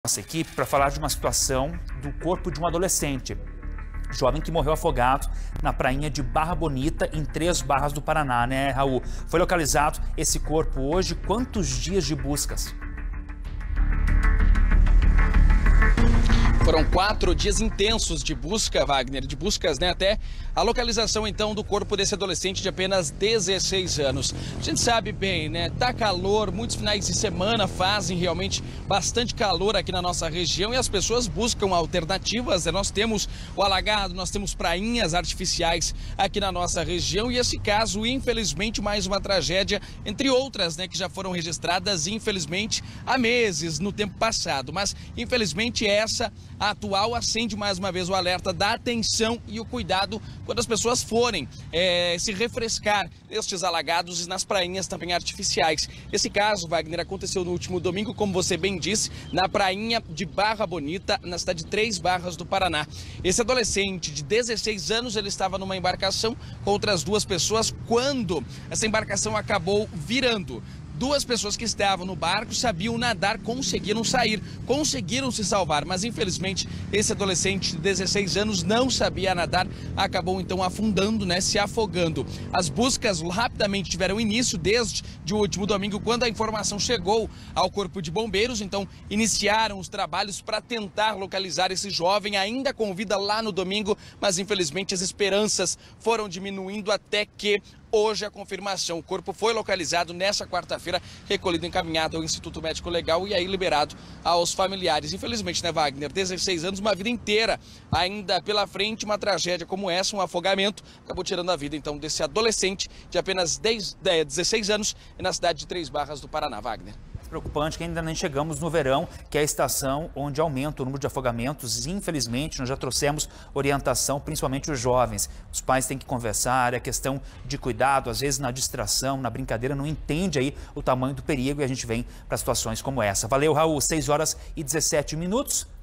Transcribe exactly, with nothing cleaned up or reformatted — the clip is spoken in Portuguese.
Nossa equipe para falar de uma situação do corpo de um adolescente, jovem que morreu afogado na prainha de Barra Bonita, em Três Barras do Paraná, né, Raul? Foi localizado esse corpo hoje. Quantos dias de buscas? Foram quatro dias intensos de busca, Wagner, de buscas, né, até a localização, então, do corpo desse adolescente de apenas dezesseis anos. A gente sabe bem, né, tá calor, muitos finais de semana fazem realmente bastante calor aqui na nossa região e as pessoas buscam alternativas. Nós temos o alagado, nós temos prainhas artificiais aqui na nossa região e esse caso, infelizmente, mais uma tragédia, entre outras, né, que já foram registradas, infelizmente, há meses, no tempo passado. Mas, infelizmente, essa a atual acende mais uma vez o alerta da atenção e o cuidado quando as pessoas forem é, se refrescar nestes alagados e nas prainhas também artificiais. Esse caso, Wagner, aconteceu no último domingo, como você bem disse, na prainha de Barra Bonita, na cidade de Três Barras do Paraná. Esse adolescente de dezesseis anos, ele estava numa embarcação com outras duas pessoas quando essa embarcação acabou virando. Duas pessoas que estavam no barco sabiam nadar, conseguiram sair, conseguiram se salvar, mas infelizmente esse adolescente de dezesseis anos não sabia nadar, acabou então afundando, né, se afogando. As buscas rapidamente tiveram início desde o último domingo, quando a informação chegou ao Corpo de Bombeiros, então iniciaram os trabalhos para tentar localizar esse jovem ainda com vida lá no domingo, mas infelizmente as esperanças foram diminuindo até que hoje a confirmação. O corpo foi localizado nessa quarta-feira, recolhido e encaminhado ao Instituto Médico Legal e aí liberado aos familiares. Infelizmente, né, Wagner? dezesseis anos, uma vida inteira ainda pela frente, uma tragédia como essa, um afogamento, acabou tirando a vida, então, desse adolescente de apenas dez, dezesseis anos na cidade de Três Barras do Paraná, Wagner. Preocupante que ainda nem chegamos no verão, que é a estação onde aumenta o número de afogamentos. Infelizmente, nós já trouxemos orientação, principalmente os jovens. Os pais têm que conversar, é questão de cuidado, às vezes na distração, na brincadeira, não entende aí o tamanho do perigo e a gente vem para situações como essa. Valeu, Raul, seis horas e dezessete minutos.